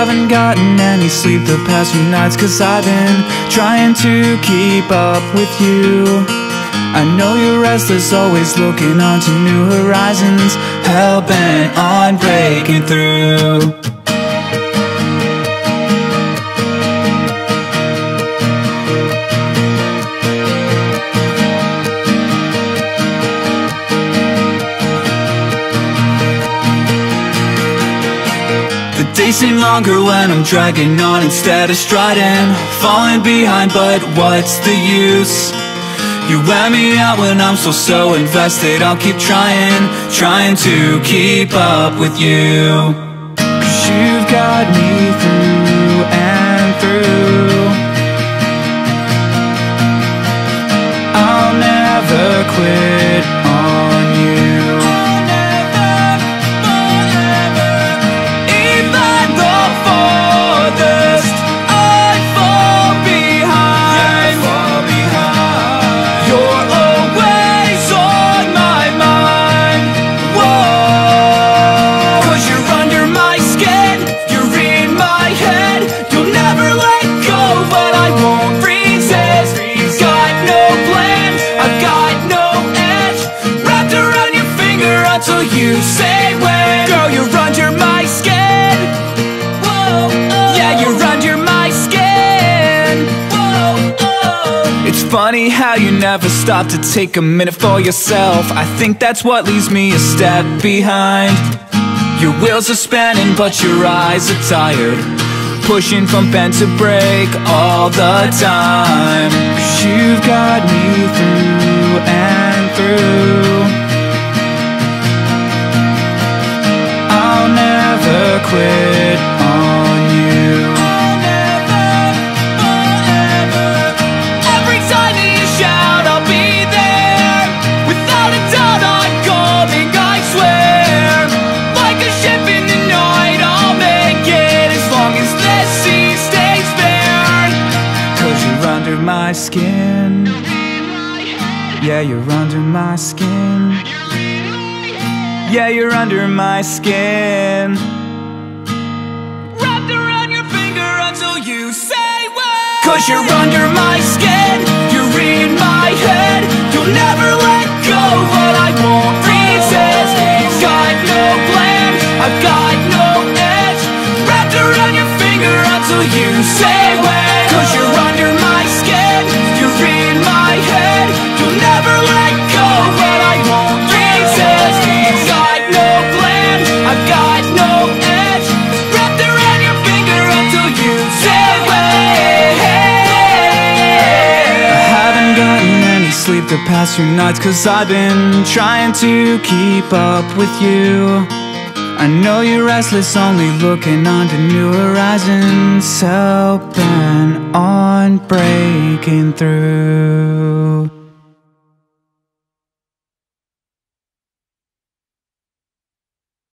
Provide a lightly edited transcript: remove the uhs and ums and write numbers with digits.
haven't gotten any sleep the past few nights, 'cause I've been trying to keep up with you. I know you're restless, always looking on to new horizons, hell-bent on breaking through. The days seem longer when I'm dragging on instead of striding, falling behind, but what's the use? You wear me out when I'm so invested. I'll keep trying to keep up with you. 'Cause you've got me through and through. I'll never quit on you. Until you say when. Girl, you're under my skin. Whoa, oh. Yeah, you're under my skin. Whoa, oh. It's funny how you never stop to take a minute for yourself. I think that's what leaves me a step behind. Your wheels are spinning but your eyes are tired, pushing from bend to break all the time. 'Cause you've got me through and through. I'll never quit on you. I'll never, forever. Every time you shout, I'll be there. Without a doubt, I'm coming, I swear. Like a ship in the night, I'll make it as long as the sea stays fair. 'Cause you're under my skin. Yeah, you're under my skin. Yeah, you're under my skin. Wrapped around your finger until you say when. 'Cause you're under my skin. You're in my head. You'll never let go, but I won't resist. You've got no plan, I've got no edge. Wrapped around your finger until you say when. 'Cause you're under my skin. You're in my head. You'll never let go, but I won't resist. You've got no plan, I've got no edge. Wrapped around your finger until you say when. I haven't gotten any sleep the past few nights, 'cause I've been trying to keep up with you. I know you're restless, only looking on to new horizons, hell-bent on breaking through.